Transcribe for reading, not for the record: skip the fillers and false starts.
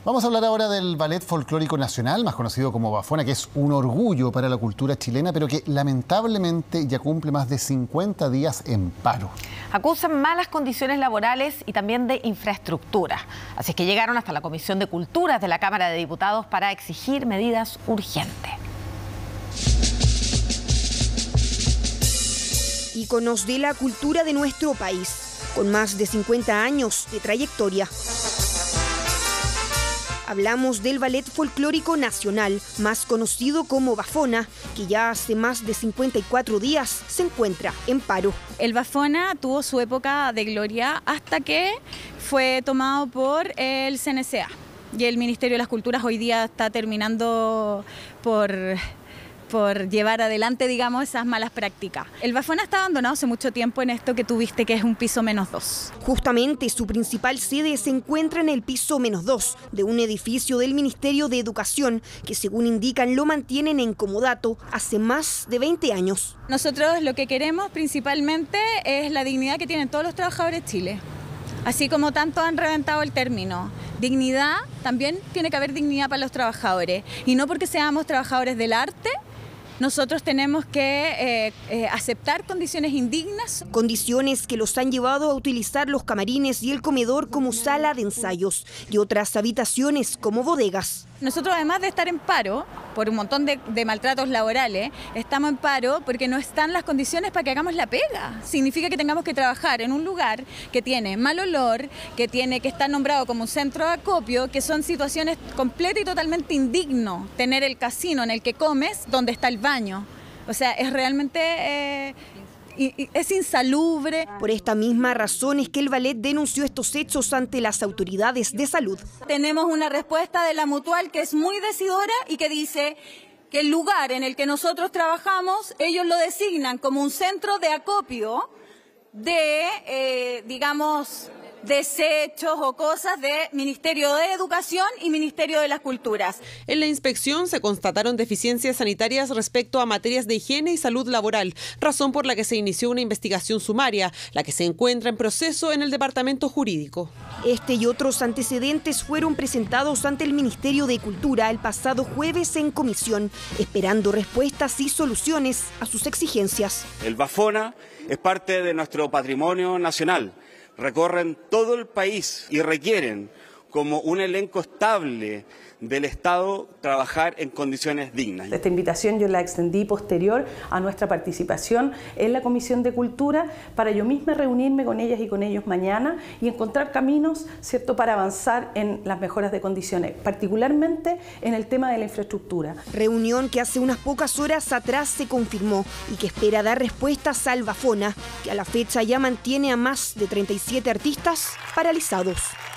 Vamos a hablar ahora del Ballet Folclórico Nacional, más conocido como Bafona, que es un orgullo para la cultura chilena, pero que lamentablemente ya cumple más de 50 días en paro. Acusan malas condiciones laborales y también de infraestructura. Así es que llegaron hasta la Comisión de Culturas de la Cámara de Diputados para exigir medidas urgentes. Íconos de la cultura de nuestro país, con más de 50 años de trayectoria. Hablamos del Ballet Folclórico Nacional, más conocido como Bafona, que ya hace más de 54 días se encuentra en paro. El Bafona tuvo su época de gloria hasta que fue tomado por el CNCA. Y el Ministerio de las Culturas hoy día está terminando por llevar adelante, digamos, esas malas prácticas. El Bafona está abandonado hace mucho tiempo en esto que tuviste, que es un piso -2. Justamente su principal sede se encuentra en el piso -2 de un edificio del Ministerio de Educación que, según indican, lo mantienen en comodato hace más de 20 años. Nosotros lo que queremos principalmente es la dignidad que tienen todos los trabajadores de Chile. Así como tanto han reventado el término. Dignidad, también tiene que haber dignidad para los trabajadores. Y no porque seamos trabajadores del arte, nosotros tenemos que aceptar condiciones indignas. Condiciones que los han llevado a utilizar los camarines y el comedor como sala de ensayos y otras habitaciones como bodegas. Nosotros, además de estar en paro por un montón de maltratos laborales, estamos en paro porque no están las condiciones para que hagamos la pega. Significa que tengamos que trabajar en un lugar que tiene mal olor, que está nombrado como un centro de acopio, que son situaciones completamente y totalmente indigno. Tener el casino en el que comes, donde está el baño. O sea, es realmente... es insalubre. Por esta misma razón es que el ballet denunció estos hechos ante las autoridades de salud. Tenemos una respuesta de la Mutual que es muy decidora y que dice que el lugar en el que nosotros trabajamos, ellos lo designan como un centro de acopio de, digamos, desechos o cosas de Ministerio de Educación y Ministerio de las Culturas. En la inspección se constataron deficiencias sanitarias respecto a materias de higiene y salud laboral, razón por la que se inició una investigación sumaria, la que se encuentra en proceso en el Departamento Jurídico. Este y otros antecedentes fueron presentados ante el Ministerio de Cultura el pasado jueves en comisión, esperando respuestas y soluciones a sus exigencias. El Bafona es parte de nuestro patrimonio nacional. Recorren todo el país y requieren, como un elenco estable del Estado, trabajar en condiciones dignas. Esta invitación yo la extendí posterior a nuestra participación en la Comisión de Cultura para yo misma reunirme con ellas y con ellos mañana y encontrar caminos, ¿cierto?, para avanzar en las mejoras de condiciones, particularmente en el tema de la infraestructura. Reunión que hace unas pocas horas atrás se confirmó y que espera dar respuestas al Bafona, que a la fecha ya mantiene a más de 37 artistas paralizados.